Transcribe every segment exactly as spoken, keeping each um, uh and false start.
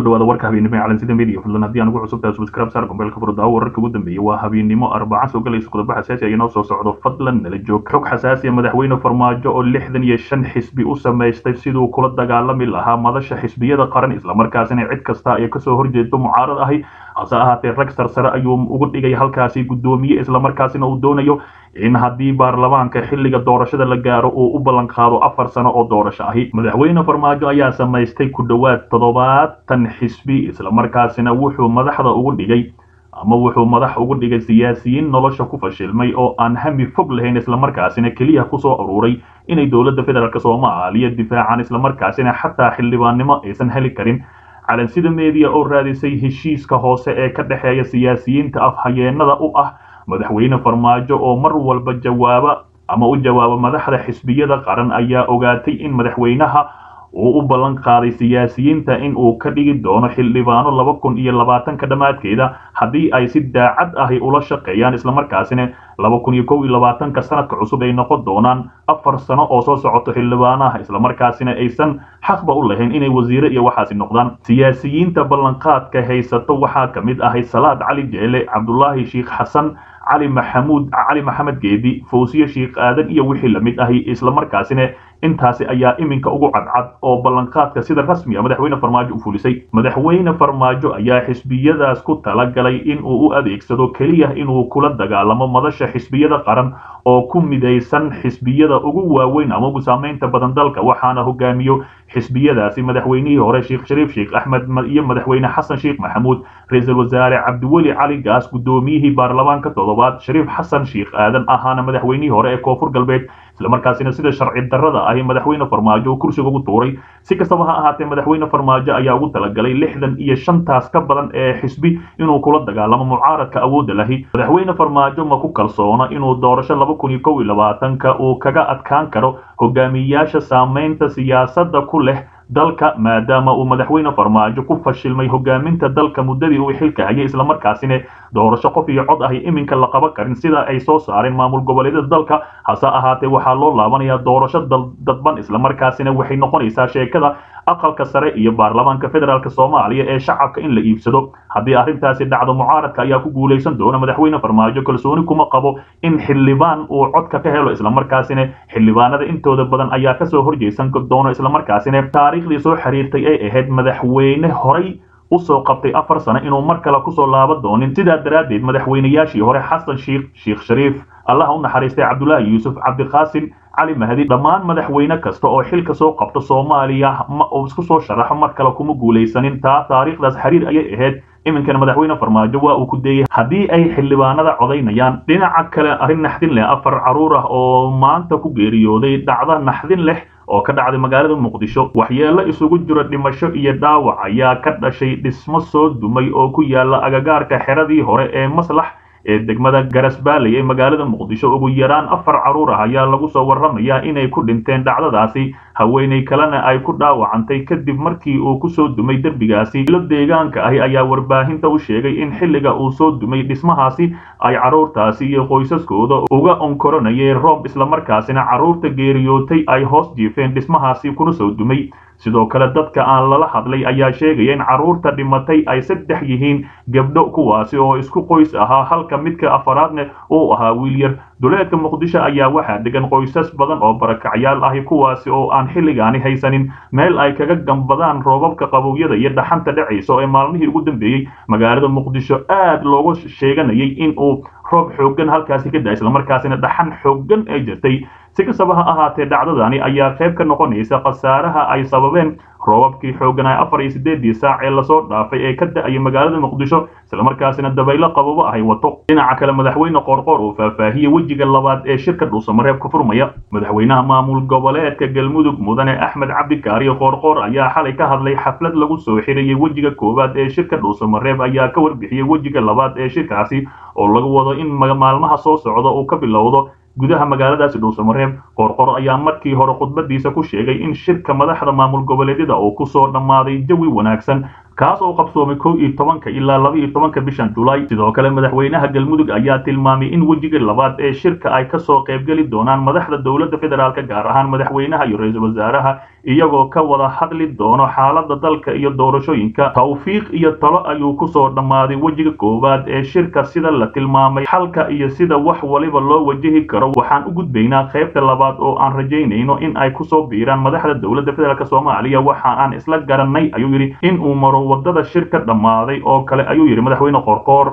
dhawaada warka habeenimo calan sida media fadlan hadii aan ugu cusubtahay subscribe saar gombeelka furdaa wararka ugu dambeeyay waa habeenimo arbaca soo galayso qodobba xasaasi ah inoo soo socdo fadlan nala joog xog xasaasi ah madaxweyne farmaajo oo lixdan iyo shan xisbi u sameystay sidoo kula dagaalami lahaa madasha xisbiyada qaran isla markaasina cid kasta ay ka soo horjeedo mucaarad ahi hase ahaatee rag sarsare ayuu ugu dhigay halkaasi gudoomiye isla markaasina uu doonayo in haddii baarlamaanka xilliga doorashada la gaaro uu u ballan qaado afar sano oo doorasho ahi madaxweyne farmaajo ayaa samaystay ku dhowaad toddobaatan xisbi isla markaasina wuxuu madaxda ugu dhigay ama wuxuu madax ugu dhigay siyaasiyiin nolosha ku fashilmay oo aan hami fog lahayn isla markaasina kaliya ku soo aruuray inay dowladda federaalk Soomaaliya difaacaan isla markaasina xataa xildhibaannimo aysan heli karin calan sida media oo raadisay heshiiska hoose ee ka dhaxeeya siyaasiyiinta afhayeenada u ah madaxweyne farmaajo oo mar walba jawaaba ama u jawaaba madaxda xisbiyada qaran ayaa ogaatay in madaxweynaha uu u ballan qaaday siyaasiyiinta in uu ka dhigi doono xildhibaano laba kun iyo labaatan ka dhamaadkeeda haddii ay si daacad ahi ula shaqeeyaan isla markaasina laba kun iyo kow iyo labaatan ka sanadka cusub ay noqon doonaan afar sano oo soo socoto xildhibaanaha isla markaasina aysan xaqba u lahayn inay wasiire iyo waxaasi noqdaan siyaasiyiinta ballanqaadka haysato waxaa ka mid ahay Salaad Cali Jeele Cabdullaahi Sheekh Xasan علي محمود علي محمد جيدي فوسية شيخ آدم iyo wixii lamid ahi isla markaasina intaasi ayaa iminka ugu cadcad oo ballanqaadka sida rasmi ah madaxweyne farmaajo u fulisay madaxweyne farmaajo ayaa xisbiyadaas ku talagalay in uu u adeegsado kaliya inuu kula dagaalamo madasha xisbiyada qaran oo ku midaysan xisbiyada ugu waaweyn ama ugu saameynta badan dalka waxaana hogaamiyo xisbiyadaasi madaxweynihii hore Sheekh Shariif Sheekh Ahmed iyo madaxweyne Xasan Sheekh Maxamuud ra'iisul wasaare Cabdiweli Cali Gaas gudoomiyihii baarlamaanka toddobaad Shariif Xasan Sheekh Aadan ahaana madaxweynihii hore ee Koonfur Galbeed isla markaasina sida sharci darrada ah madaxweyne farmaajo uu kursiga ugu tuuray si kastaba ha ahaatee madaxweyne farmaajo ayaa ugu talagalay lixdan iyo shan taas ka badan ee xisbi inuu kula dagaalamo mucaaradka awoodda lahi madaxweyne farmaajo ma ku kalsoona inuu doorasho laba kun iyo kow iyo labaatan ka uu kaga adkaan karo hogaamiyayaasha saameynta siyaasadda ku leh dalka maadaama uu madaxweyne farmaajo ku fashilmay hogaaminta dalka muddadii uu xilka hayay isla markaasina doorasho qof iyo cod ah iminka la qaban karin sida ay soo saareen maamul goboleedyada dalka hase ahaatee waxaa loo laabanayaa doorasho dadban isla markaasina waxay noqonaysaa sheekada aqalka sare iyo baarlamaanka federaalk Soomaaliya ee shacabka in la iibsado haddii arrintaasi dhacdo mucaaradka ayaa ku guuleysan doona madaxweyne farmaajo kalsooni kuma qabo in xildhibaan uu codka ka helo isla markaasina xildhibaanada intooda badan ayaa ka soo horjeesan doona isla markaasina taariikhdii soo xiriirtay ay ahayd madaxweyne horay u soo qabtay afar sano inuu mar kale ku soo laaban doonin sidaa daraaddeed madaxweynayaashii hore Xasan Sheekh Sheekh Shariif Allah u naxariistay Cabdullaahi Yuusuf Cabdiqaasim علي مهدي dhammaan madaxweyne kasta oo xilka soo qabto Soomaaliya ma uu isku soo sharaxo mar kale kuma guuleysanin taa taariikhdaas xiriir ayay ahayd iminkana madaxweyne farmaajo waa uu ku deeyay haddii ay xildhibaanada codaynayaan dhinaca kale arrin naxdin leh afar caruur ah oo maanta ku geeriyooday dhacda naxdin leh oo ka dhacday magaalada Muqdisho waxyeello isugu jira dhimasho iyo dhaawac ayaa ka dhashay dhismo soo dumay oo ku yaala agagaarka xeradii hore ee maslax ee degmada Garasbaaley ee magaalada Muqdisho ugu yaraan afar caruur ah ayaa lagu soo warramayaa inay ku dhinteen dhacdadaasi haweeney kalena ay ku dhaawacantay kadib markii uu ku soo dumay derbigaasi ilo deegaanka ah ayaa warbaahinta u sheegay in xilliga uu soo dumay dhismahaasi ay caruurtaasi iyo qoysaskooda uga onkoronayeen roob isla markaasina caruurta geeriyootay ay hoos jiifeen dhismahaasi kuna soo dumay sidoo kale dadka aan lala hadlay ayaa sheegaya in caruurta dhimatay ay saddex yihiin gabdho kuwaasi oo isku qoys ahaa halka midka afaraadna uu ahaa wiil yar duleedka Muqdisho ayaa waxaa degan qoysas badan oo barakacyaal ah kuwaasi oo aan xilligaani haysanin meel ay kaga gambadaan roobabka qabowyada iyo dhaxanta dhacayso ee maalmihii ugu dambeeyay magaalada Muqdisho aad looga sheeganayay in uu roob xooggan halkaasi ka daay isla markaasina dhaxan xooggan ay jirtay si kastaba ha ahaatee dhacdadani ayaa qayb ka noqonaysa khasaaraha ay sababeen roobabkii xooggan ay afar iyo siddeed saac ee lasoo dhaafay ee ka da'ay magaalada Muqdisho isla markaasina dabaylo qababo ah ay wato dhinaca kale madaxweyne Qoorqoor oo faahfaahiyay wajiga labaad ee shirka Dhuusamareeb ka furmaya madaxweynaha maamul goboleedka Galmudug Mudane Axmed Cabdi Kaariyo Qoorqoor ayaa xalay ka hadlay xaflad lagu soo xiriyay wajiga koowaad ee shirka Dhuusamareeb ayaa ka warbixiyay wajiga labaad ee shirkaasi oo lagu wado in maalmaha soo socda uu ka bilowdo gudaha magaaladaasi Dhuusamareeb Qoorqoor ayaa markii hore khudbadiisa ku sheegay in shirka madaxda maamul goboleedyada oo ku soo dhamaaday jawi wanaagsan kaas oo qabsoomay kow iyo tobanka ilaa laba iyo tobanka bishan July. sidoo kale madaxweynaha Galmudug ayaa tilmaamay in wajiga labaad ee shirka ay ka soo qayb gali doonaan madaxda dowladda federaalka gaar ahaan madaxweynaha iyo ra'iisul wasaaraha iyagoo ka wada hadli doono xaaladda dalka iyo doorashooyinka. tawfiiq iyo talo ayuu ku soo dhamaaday wajiga koowaad ee shirka sida la tilmaamay xalka iyo sida wax waliba loo wajihi karo. waxaan u gudbaynaa qaybta labaad oo aan rajaynayno in ay ku soo biiraan madaxda dowladda federaalka Soomaaliya. waxa aan isla garanay ayuu yiri in uu maro wadada shirka dhamaaday oo kale ayuu yiri madaxweyne Qorqoor.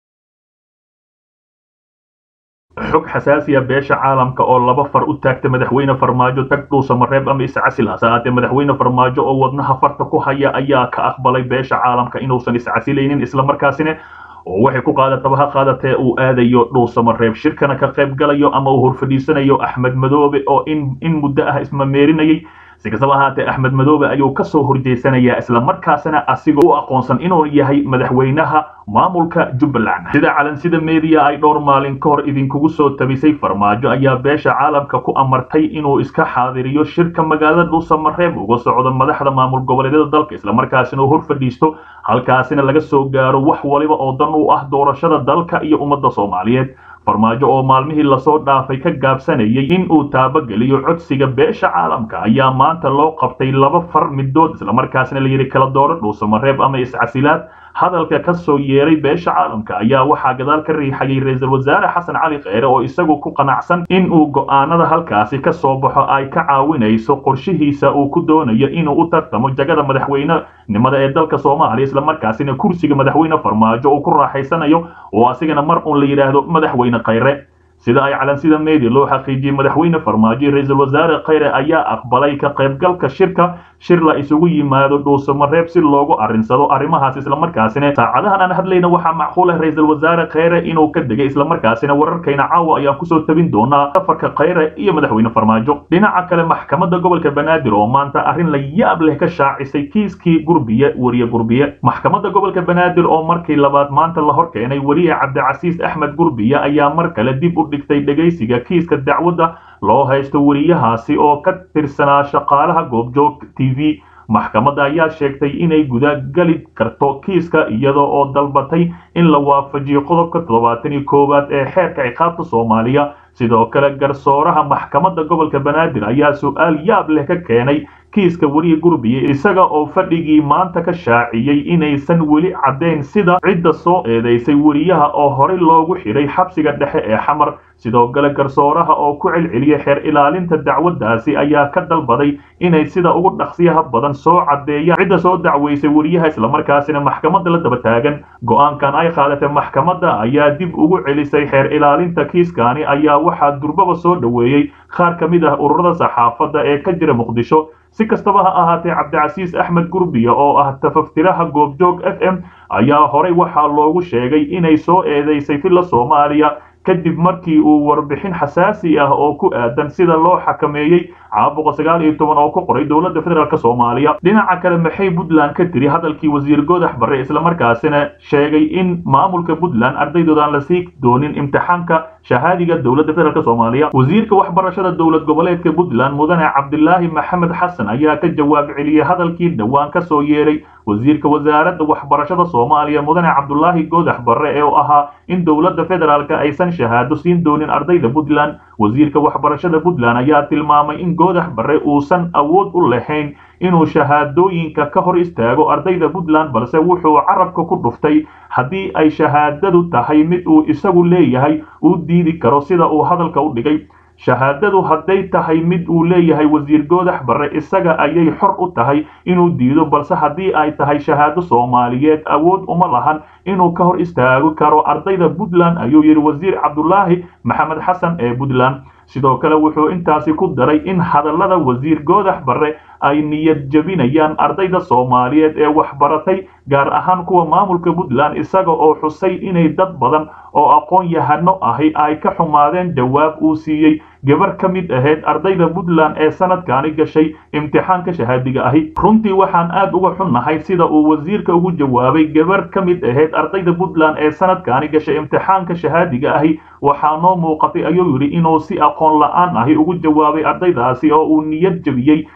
xog xasaasiya beesha caalamka oo laba far u taagtay madaxweyne Farmaajo tag dhuusamareeb ama iscasil hasaate madaxweyne Farmaajo oo wadnaha farta ku haya ayaa ka aqbalay beesha caalamka inuusan iscasilaynin isla markaasina oo waxay ku qaadataba ha qaadatee uu aadayo dhuusamareeb shirkana ka qayb galayo ama uu horfadhiisanayo Axmed Madoobe oo in in muddo ah isma meerinayay. si kastaba ahaatee Axmed Madoobe ayuu ka soo horjeesanayaa isla markaasina asiga u aqoonsan inuu yahay madaxweynaha maamulka Jubbaland. sida calansida media ay dhowr maalin ka hor idinkugu soo tabisay Farmaajo ayaa beesha caalamka ku amartay inuu iska xaadiriyo shirka magaalada dhuusamareeb uga socdo madaxda maamul goboleedyada dalka isla markaasina uu horfadhiisto halkaasina laga soo gaaro wax waliba oo dan u ah doorashada dalka iyo ummadda Soomaaliyeed. Farmaajo oo maalmihii la soo dhaafay ka gaabsanayay in uu taabageliyo codsiga beesha caalamka ayaa maanta loo qabtay laba far midood isla markaasina la yiri kala dooro dhuusamareeb ama iscasilaad. hadalka ka soo yeeray beesha caalamka ayaa waxaa gadaal ka riixayay ra'iisul wasaare Xasan Cali Kheyre oo isagu ku qanacsan in uu go'aanada halkaasi ka soo baxo ay ka caawinayso qorshihiisa uu ku doonayo inuu u tartamo jagada madaxweynenimada ee dalka Soomaaliya isla markaasina kursiga madaxweyne Farmaajo uu ku raaxaysanayo oo asigana mar uun la yiraahdo madaxweyne Kheyre. sida ay calansida media loo xaqiijiyay madaxweyne Farmaajo ra'iisul wasaare Kheyre ayaa aqbalay ka qaybgalka shirka shir la isugu yimaado dhuusamareeb si loogu arinsado arrimahaas isla markaasina saacadahan aan hadlayna waxa macquul ah ra'iisul wasaare Kheyre inuu ka degay isla markaasina wararkayna caawa ayaa ku soo tabin doona safarka Kheyre iyo madaxweyne Farmaajo. dhinaca kale maxkamadda gobolka Banaadir oo maanta arrin la yaab leh ka shaacisay kiiskii Gurbiye wariye Gurbiye. maxkamadda gobolka Banaadir oo markii labaad maanta la hor keenay wariye Cabdicasiis Axmed Gurbiye ayaa mar kale dib u dhigtay dhageysiga kiiska dacwadda loo haysto wariyahaasi oo ka tirsanaa shaqaalaha goobjoog T V. maxkamadda ayaa sheegtay inay guda gali karto kiiska iyadoo oo dalbatay in la waafajiyo qodobka toddobaatan iyo koowaad ee xeerka ciqaabta Soomaaliya. sidoo kale garsooraha maxkamadda gobolka Banaadir ayaa su'aal yaab leh ka keenay kiiska wariye Gurbiye isaga oo fadhigii maanta ka shaaciyay inaysan weli cadeyn sida cidda soo eedeysay wariyaha oo horey loogu xiray xabsiga dhexe ee Xamar. sidoo kale garsooraha oo ku celceliyay xeer ilaalinta dacwadaasi ayaa ka dalbaday inay sida ugu dhaqsiyaha badan soo cadeeyaan cidda soo dacweysay wariyaha isla markaasina maxkamadda la daba taagan. go'aankan ay qaadatay maxkamadda ayaa dib ugu celisay xeer ilaalinta kiiskani ayaa waxaa durbaba soo dhaweeyay qaar ka mid ah ururada saxaafadda ee ka jira Muqdisho. si kastaba ha ahaatee Cabdicasiis Axmed Gurbiye oo ah tafaftiraha goobjoog F M ayaa horey waxaa loogu sheegay inay soo eedeysay filla Soomaaliya kadib markii uu warbixin xasaasi ah oo ku aadan sida loo xakameeyay caabuqa sagaal iyo toban oo ku qoray dowladda federaalka Soomaaliya. dhinaca kale maxay Puntland ka tiri hadalkii wasiir Goodax Barre isla markaasina sheegay in maamulka Puntland ardaydoodan la sii doonin imtixaanka shahaadiga dowladda federaalka Soomaaliya. wasiirka waxbarashada dowlad goboleedka Puntland mudane Cabdilaahi Maxamed Xasan ayaa ka jawaab celiyay hadalkii dhawaan ka soo yeeray wasiirka wasaaradda waxbarashada Soomaaliya mudane Cabdulaahi Goodax Barre ee ahaa in dowladda federaalka aysan shahaado siin doonin ardayda Puntland. wasiirka waxbarashada Puntland ayaa tilmaamay in Goodax Barre uusan awood u lahayn inuu shahaadooyinka ka hor istaago ardayda Puntland balse wuxuu carabka ku dhuftay haddii ay shahaadadu tahay mid uu isagu leeyahay uu diidi karo sida uu hadalka u dhigay. shahaadadu hadday tahay mid uu leeyahay wasiir Goodax Barre isaga ayay xor u tahay inuu diido balse haddii ay tahay shahaado Soomaaliyeed awood uma lahan inuu ka hor istaago karo ardayda Puntland ayuu yiri wasiir Cabdulaahi Maxamed Xasan ee Puntland. sidoo kale wuxuu intaasi ku daray in hadallada wasiir Goodax Barre ay niyad jabinayaan ardayda Soomaaliyeed ee wax baratay gaar ahaan kuwa maamulka Puntland isaga oo xusay inay dad badan oo aqoon yahano ahi ay ka xumaadeen jawaab uu siiyay gabar ka mid ahayd ardayda Puntland ee sanadkaani gashay imtixaanka shahaadiga ahi. runtii waxaan aad uga xunnahay sida uu wasiirka ugu jawaabay gabar ka mid ahayd ardayda Puntland ee sanadkaani gashay imtixaanka shahaadiga ahi. waxaa noo muuqatay ayuu yiri inuu si aqoon la'aan ahi ugu jawaabay ardaydaasi oo uu niyad jabiyay dad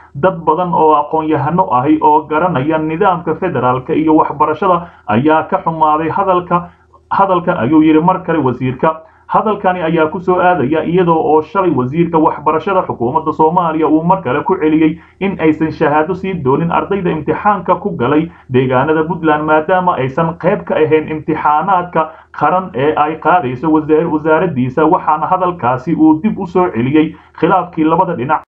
badan oo aqoon-yahano ahi oo garanaya nidaamka federaalka iyo waxbarashada ayaa ka xumaaday hadalka hadalka ayuu yidhi mar kale wasiirka hadalkani ayaa ku soo aadaya iyadoo oo shalay wasiirka waxbarashada xukuumadda Soomaaliya uu mar kale ku celiyay in aysan shahaado sii doonin ardayda imtixaanka ku galay deegaanada Puntland maadaama aysan qayb ka ahayn imtixaanaadka qaran ee ay qaadayso wasaaraddiisa waxaana hadalkaasi uu dib u soo celiyay khilaafkii labada dhinac